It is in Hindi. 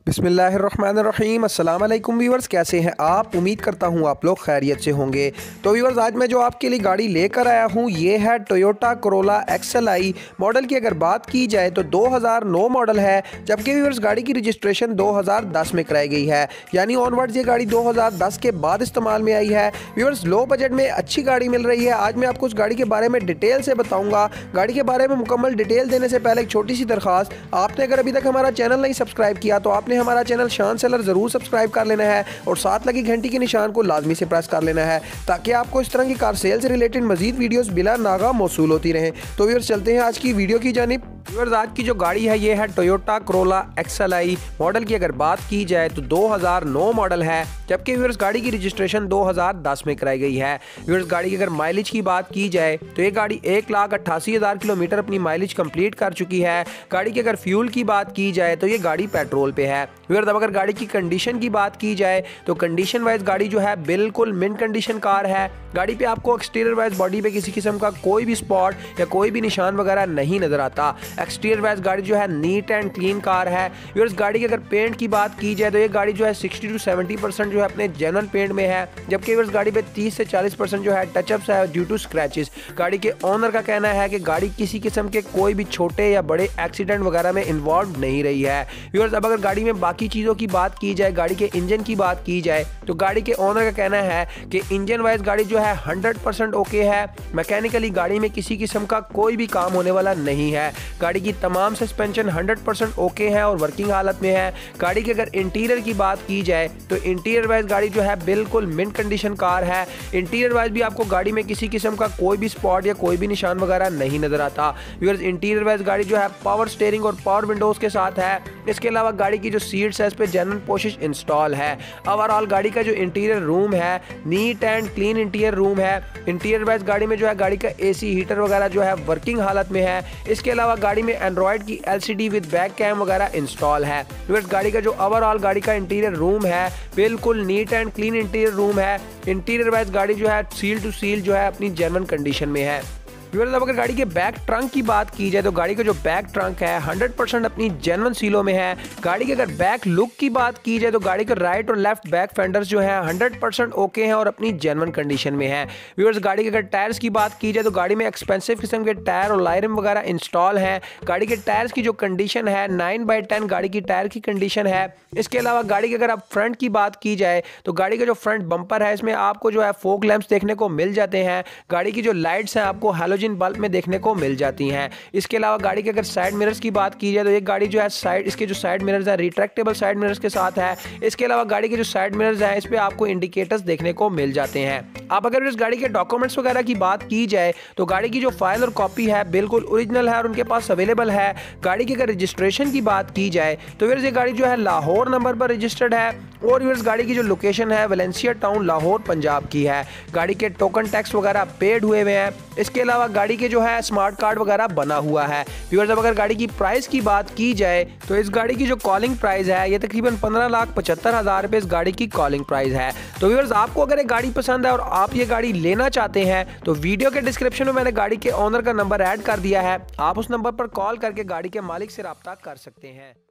बिस्मिल्लाहिर्रहमानिर्रहीम। अस्सलाम वालेकुम व्यूअर्स, कैसे हैं आप? उम्मीद करता हूँ आप लोग खैरियत से होंगे। तो व्यूअर्स, आज मैं जो आपके लिए गाड़ी लेकर आया हूँ ये है टोयोटा कोरोला XLI। मॉडल की अगर बात की जाए तो 2009 मॉडल है, जबकि व्यूअर्स गाड़ी की रजिस्ट्रेशन 2010 में कराई गई है, यानी ऑनवर्ड्स ये गाड़ी 2010 के बाद इस्तेमाल में आई है। व्यूअर्स, लो बजट में अच्छी गाड़ी मिल रही है। आज मैं आपको उस गाड़ी के बारे में डिटेल से बताऊँगा। गाड़ी के बारे में मुकम्मल डिटेल देने से पहले एक छोटी सी दरख्वास्त, आपने अगर अभी तक हमारा चैनल नहीं सब्सक्राइब किया तो आपने हमारा चैनल शान सेलर जरूर सब्सक्राइब कर लेना है और साथ लगी घंटी के निशान को लाजमी से प्रेस कर लेना है, ताकि आपको इस तरह की कार सेल से रिलेटेड मजीद वीडियोस बिला नागा मौसूल होती रहें। तो व्यूअर्स, चलते हैं आज की वीडियो की जानिब। व्यूअर्स, आज की जो गाड़ी है ये है टोयोटा कोरोला XLI। मॉडल की अगर बात की जाए तो 2009 मॉडल है, जबकि व्यूअर्स गाड़ी की रजिस्ट्रेशन 2010 में कराई गई है। व्यूअर्स, गाड़ी की अगर माइलेज की बात की जाए तो ये गाड़ी 1,88,000 किलोमीटर अपनी माइलेज कंप्लीट कर चुकी है। गाड़ी की अगर फ्यूल की बात की जाए तो ये गाड़ी पेट्रोल पे है। व्यूअर्स, अब अगर गाड़ी की कंडीशन की बात की जाए तो कंडीशन वाइज गाड़ी जो है बिल्कुल मिंट कंडीशन कार है। गाड़ी पे आपको एक्सटीरियर वाइज बॉडी पे किसी किस्म का कोई भी स्पॉट या कोई भी निशान वगैरह नहीं नजर आता। एक्सटीरियर वाइज गाड़ी जो है नीट एंड क्लीन कार है। व्यूअर्स, गाड़ी की अगर पेंट की बात की जाए तो ये गाड़ी जो है 60 से 70% जो है अपने जेन्युइन पेंट में है, जबकि व्यूअर्स गाड़ी पे 30 से 40% जो है टचअप्स है ड्यू टू स्क्रैचेस। गाड़ी के ओनर का कहना है कि गाड़ी किसी किस्म के कोई भी छोटे या बड़े एक्सीडेंट वगैरह में इन्वॉल्व नहीं रही है। व्यूअर्स, अब अगर गाड़ी में बाकी चीज़ों की बात की जाए, गाड़ी के इंजन की बात की जाए तो गाड़ी के ओनर का कहना है कि इंजन वाइज गाड़ी जो है 100% ओके है। मैकेनिकली गाड़ी में किसी किस्म का कोई भी काम होने वाला नहीं है। गाड़ी की तमाम सस्पेंशन 100% ओके है और वर्किंग हालत में है। गाड़ी के अगर इंटीरियर की बात की जाए तो इंटीरियर वाइज गाड़ी जो है बिल्कुल मिंट कंडीशन कार है। इंटीरियर वाइज भी आपको गाड़ी में किसी किस्म का कोई भी स्पॉट या कोई भी निशान वगैरह नहीं नजर आता। व्यूअर्स, इंटीरियर वाइज गाड़ी जो है पावर स्टीयरिंग और पावर विंडोज के साथ है। इसके अलावा गाड़ी की जो सीट्स है इस पे जेन्युइन पोशिश इंस्टॉल है। ओवरऑल गाड़ी का जो इंटीरियर रूम है neat and clean interior room है। इंटीरियर वाइज गाड़ी में जो है गाड़ी का AC हीटर वगैरह जो है वर्किंग हालत में है। इसके अलावा गाड़ी में एंड्रॉयड की LCD विद बैक कैम वगैरह इंस्टॉल है। गाड़ी का जो ओवरऑल गाड़ी का इंटीरियर रूम है बिल्कुल neat and clean interior room है। इंटीरियर वाइज गाड़ी जो है सील टू सील जो है अपनी जेन्युइन कंडीशन में है। व्यूअर्स, अब अगर गाड़ी के बैक ट्रंक की बात की जाए तो गाड़ी का जो बैक ट्रंक है 100% अपनी जेन्युइन सीलों में है। गाड़ी के अगर बैक लुक की बात की जाए तो गाड़ी के राइट और लेफ्ट बैक फेंडर्स जो है 100% ओके हैं और अपनी जेन्युइन कंडीशन में है। व्यूअर्स, गाड़ी के अगर टायर्स की बात की जाए तो गाड़ी में एक्सपेंसिव किस्म के टायर और लाइरिम वगैरह इंस्टॉल हैं। गाड़ी के टायर्स की जो कंडीशन है 9/10 गाड़ी की टायर की कंडीशन है। इसके अलावा गाड़ी के अगर आप फ्रंट की बात की जाए तो गाड़ी का जो फ्रंट बम्पर है इसमें आपको जो है फोक लैंप्स देखने को मिल जाते हैं। गाड़ी की जो लाइट्स हैं आपको हैलोजन बल्ब में देखने को मिल जाती हैं। इसके अलावा गाड़ी के अगर साइड मिरर्स की बात की जाए तो एक गाड़ी जो है साइड इसके जो साइड मिरर्स हैं रिट्रैक्टेबल साइड मिरर्स के साथ है। इसके अलावा गाड़ी के जो साइड मिरर्स हैं इस पे आपको इंडिकेटर्स देखने को मिल जाते हैं। अब अगर इस गाड़ी के डॉक्यूमेंट्स वगैरह की बात की जाए तो गाड़ी की जो फाइल और कॉपी है बिल्कुल ओरिजिनल है और उनके पास अवेलेबल है। गाड़ी की अगर रजिस्ट्रेशन की बात की जाए तो फिर ये गाड़ी जो है लाहौर नंबर पर रजिस्टर्ड है और फिर गाड़ी की जो लोकेशन है वेलेंसिया टाउन लाहौर पंजाब की है। गाड़ी के टोकन टैक्स वगैरह पेड हुए हुए हैं। इसके अलावा गाड़ी के जो है स्मार्ट कार्ड वगैरह बना हुआ है। व्यूअर्स, अब अगर गाड़ी की प्राइस की बात की जाए तो इस गाड़ी की जो कॉलिंग प्राइस है ये तकरीबन 15,75,000 रुपए इस गाड़ी की कॉलिंग प्राइस है। तो व्यूअर्स, आपको अगर ये गाड़ी पसंद है और आप ये गाड़ी लेना चाहते हैं तो वीडियो के डिस्क्रिप्शन में मैंने गाड़ी के ओनर का नंबर ऐड कर दिया है। आप उस नंबर पर कॉल करके गाड़ी के मालिक से रब्ता कर सकते हैं।